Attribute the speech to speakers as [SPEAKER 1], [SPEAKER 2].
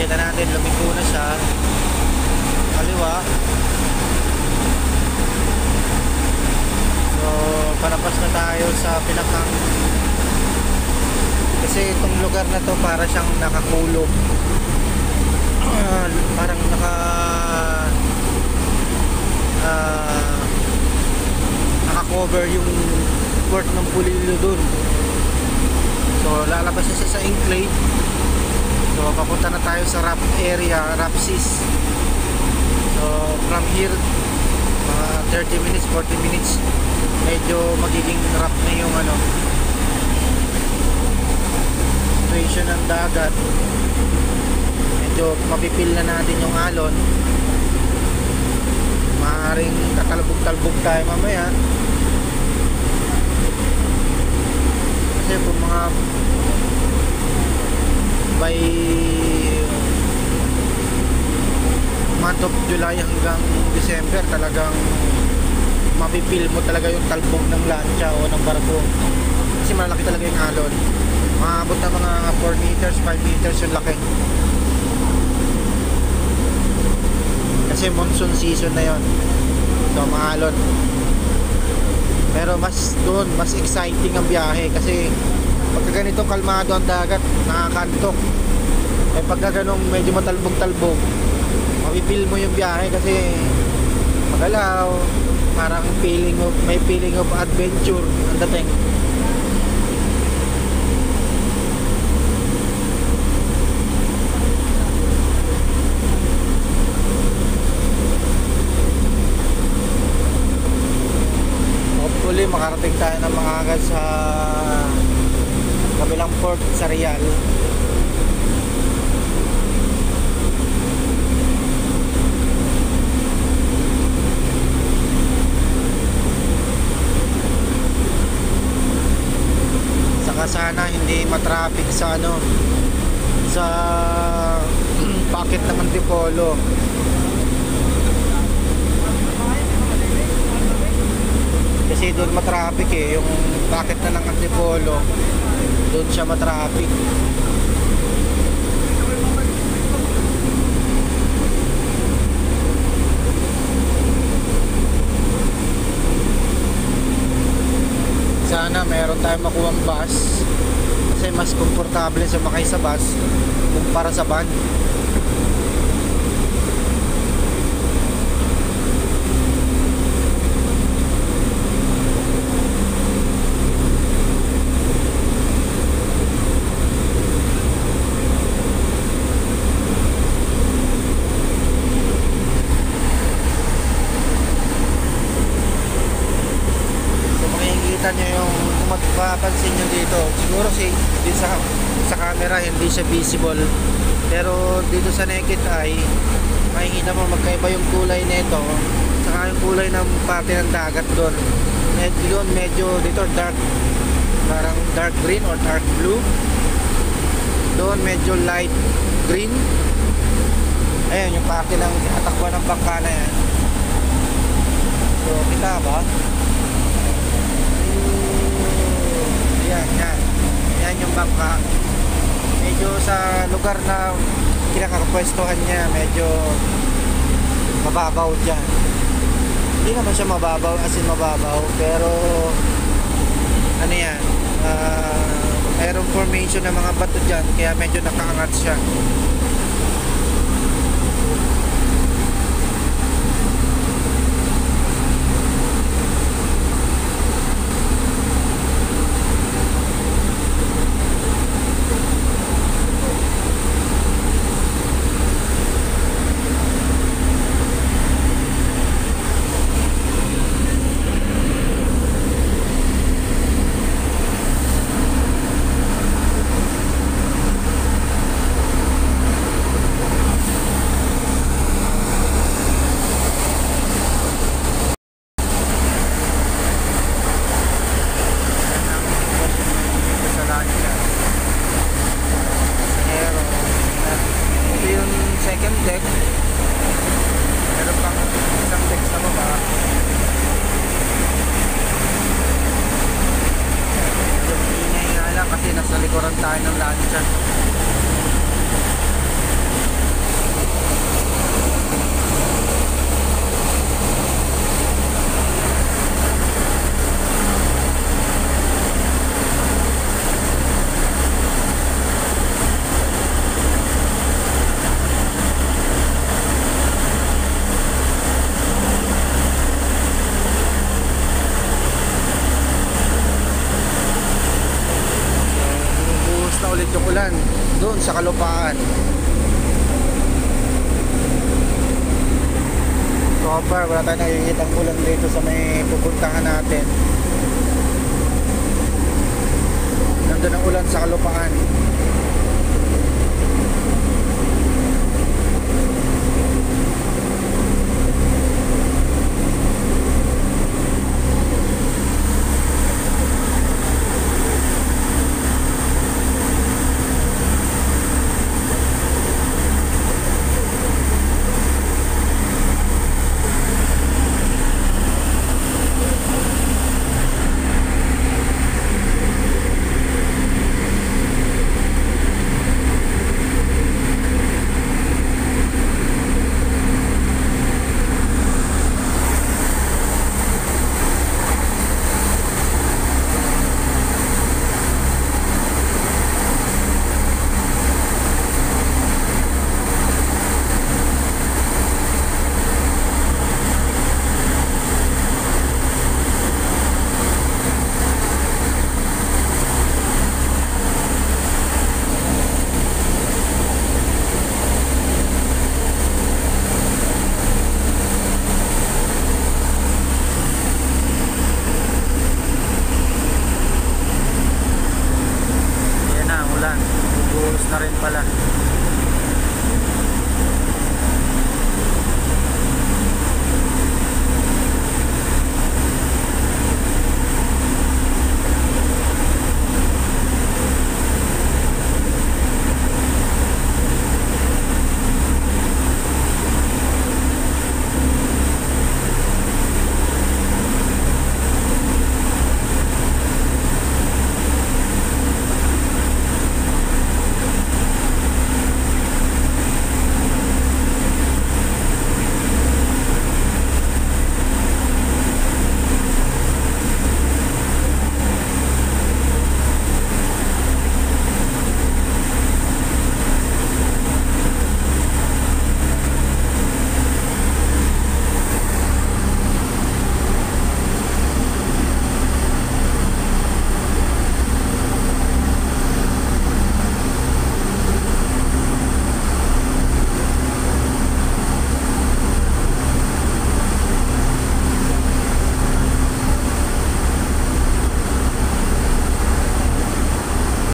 [SPEAKER 1] Kita natin, lumiko na siya. Kaliwa. So, palabas na tayo sa pinakang, kasi itong lugar na to para siyang nakakulog. Parang naka-cover yung port ng Pulilo dun. So, lalabas na siya sa enclave. So, papunta na tayo sa rough area, rough seas. So, from here, 30 minutes, 40 minutes, medyo magiging rough na yung situation ng dagat. Medyo mapipil na natin yung alon. Maaaring katalbog-talbog tayo mamaya. Kasi kung mga by month of July hanggang December, talagang mapipil mo talaga yung talbog ng lancha o ng barko. Kasi malaki talaga yung alon. Maabot na mga 4 meters, 5 meters yung laki. Kasi monsoon season na yon. So maalon. Pero mas doon, mas exciting ang biyahe kasi pagka ganito kalmado ang dagat, nakakantok. Eh pagka ganong medyo matalbog-talbog, mapipil mo yung biyahe kasi magalaw, parang may feeling of adventure ang dating. Hopefully makarating tayo ng mga agad sa kabilang port sa Real. Saka sana hindi matraffic sa sa packet ng Antipolo. Kasi doon matraffic yung packet na ng Antipolo, doon siya matraffic. Sana meron tayong makuhang bus kasi mas komportable sumakay sa bus kumpara sa van. Nyo yung kung mapapansin nyo dito, siguro din sa camera hindi siya visible, pero dito sa naked eye makikita mo magkaiba yung kulay nito saka yung kulay ng parte ng dagat doon. Medyo dito dark, parang dark green or dark blue. Doon medyo light green. Ayan yung parte ng atakbuhan ng bangka na yan. So kita ba? Yan yung bangka. Medyo sa lugar na kinakapwestuhan niya, medyo mababaw dyan. Hindi naman siya mababaw, as in mababaw, pero yan, mayroong formation ng mga bato dyan, kaya medyo nakaangat siya. tayo ng lancha. ulit yung ulan doon sa kalupaan. So far wala tayong nakikitang ulan dito sa may pupuntahan natin. Nandun ang ulan sa kalupaan.